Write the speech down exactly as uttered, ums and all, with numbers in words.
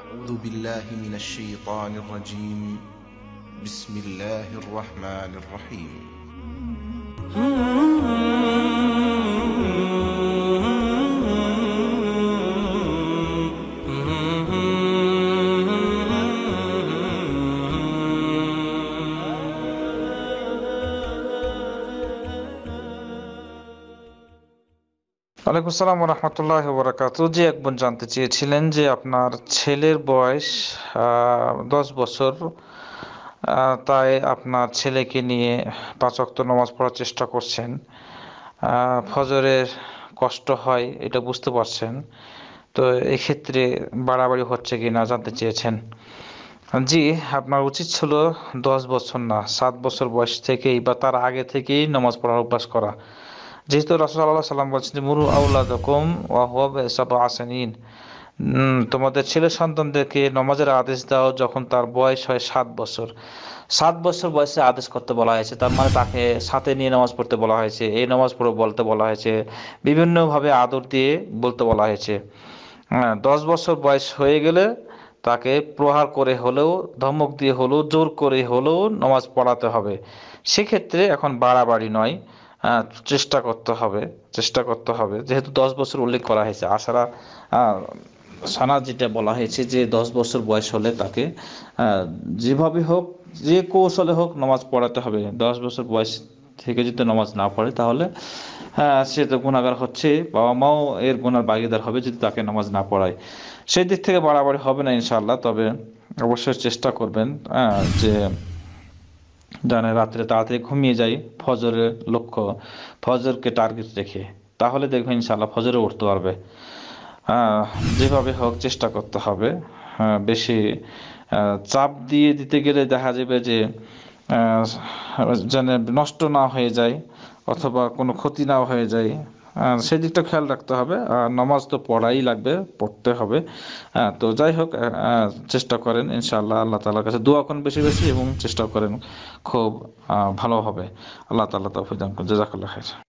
أعوذ بالله من الشيطان الرجيم. بسم الله الرحمن الرحيم. ওয়ালাইকুম আসসালাম ওয়া রাহমাতুল্লাহি ওয়া বারাকাতুহু। জি, এক বোন জানতে চেয়েছিলেন যে আপনার ছেলের বয়স আহ, দশ বছর। আহ, তাই আপনার ছেলেকে নিয়ে পাঁচ ওয়াক্ত নামাজ পড়ার চেষ্টা করছেন। আহ, ফজরের কষ্ট হয় এটা বুঝতে পারছেন। তো এক্ষেত্রে বাড়াবাড়ি হচ্ছে কি না জানতে চেয়েছেন। জি, আপনার উচিত ছিল দশ বছর না, সাত বছর বয়স থেকেই বা তার আগে থেকেই নামাজ পড়ার অভ্যাস করা। যেহেতু রাসূল সাল্লাল্লাহু আলাইহি সাল্লাম বলছেন যে মুরু আওলাদাকুম ওয়া হুয়া সাবআ সিনিন। উম, তোমাদের ছেলে সন্তানদেরকে নমাজের আদেশ দাও যখন তার বয়স হয় সাত বছর। সাত বছর বয়সে আদেশ করতে বলা হয়েছে, তার মানে তাকে সাথে নিয়ে নামাজ পড়তে বলা হয়েছে, এই নামাজ পড়ো বলতে বলা হয়েছে, বিভিন্নভাবে আদর দিয়ে বলতে বলা হয়েছে। হ্যাঁ, দশ বছর বয়স হয়ে গেলে তাকে প্রহার করে হলেও, ধমক দিয়ে হলেও, জোর করে হলেও নামাজ পড়াতে হবে। সেক্ষেত্রে এখন বাড়াবাড়ি নয়, আহ, চেষ্টা করতে হবে। চেষ্টা করতে হবে যেহেতু দশ বছর উল্লেখ করা হয়েছে। আশারা আহ, সানা যেটা বলা হয়েছে যে দশ বছর বয়স হলে তাকে আহ, যেভাবে হোক, যে কৌশলে হোক নামাজ পড়াতে হবে। দশ বছর বয়স থেকে যদি নামাজ না পড়ে তাহলে হ্যাঁ সে তো গুনাহগার হচ্ছে, বাবা মাও এর গুনার ভাগীদার হবে যদি তাকে নামাজ না পড়ায়। সেই দিক থেকে বাড়াবাড়ি হবে না ইনশাআল্লাহ। তবে অবশ্যই চেষ্টা করবেন আহ, যে জানে রাত্রে তাড়াতাড়ি ঘুমিয়ে যাই ফজরের লক্ষ্য, ফজরকে টার্গেট রেখে, তাহলে দেখবেন ইনশাআল্লাহ ফজরে উঠতে পারবে। আহ, যেভাবে হোক চেষ্টা করতে হবে। হ্যাঁ, বেশি আহ, চাপ দিয়ে দিতে গেলে দেখা যাবে যে আহ, যেন নষ্ট না হয়ে যায় অথবা কোনো ক্ষতি না হয়ে যায়। আহ, সেই দিকটা খেয়াল রাখতে হবে। আর নামাজ তো পড়াই লাগবে, পড়তে হবে। হ্যাঁ, তো যাই হোক, আহ, আহ, চেষ্টা করেন ইনশাআল্লাহ। আল্লাহ তাআলার কাছে দোয়া করেন বেশি বেশি এবং চেষ্টা করেন খুব আহ, ভালো হবে। আল্লাহ তাআলা তৌফিক দান করুন। জাযাকাল্লাহ খাইর।